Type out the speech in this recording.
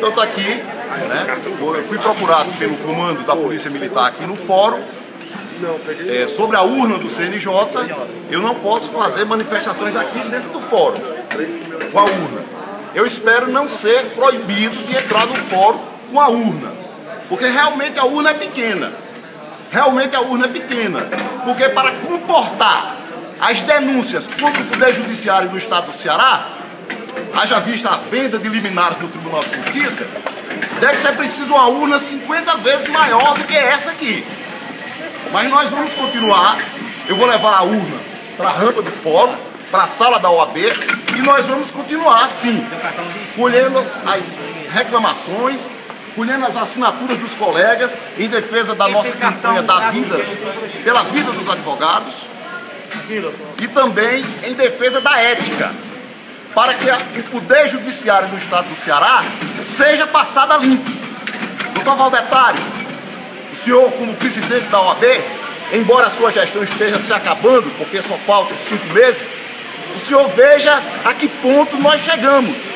Eu estou aqui, né? Eu fui procurado pelo comando da Polícia Militar aqui no fórum sobre a urna do CNJ. Eu não posso fazer manifestações aqui dentro do fórum com a urna. Eu espero não ser proibido de entrar no fórum com a urna, porque realmente a urna é pequena. Realmente a urna é pequena, porque para comportar as denúncias contra o Poder Judiciário do Estado do Ceará, haja vista a venda de liminares no Tribunal de Justiça, deve ser preciso uma urna 50 vezes maior do que essa aqui. Mas nós vamos continuar, eu vou levar a urna para a rampa do fórum, para a sala da OAB, e nós vamos continuar assim, colhendo as reclamações, colhendo as assinaturas dos colegas em defesa da nossa campanha da vida, pela vida dos advogados, e também em defesa da ética, para que o Poder Judiciário do Estado do Ceará seja passado a limpo. Doutor Valdetário, o senhor como presidente da OAB, embora a sua gestão esteja se acabando, porque só faltam 5 meses, o senhor veja a que ponto nós chegamos.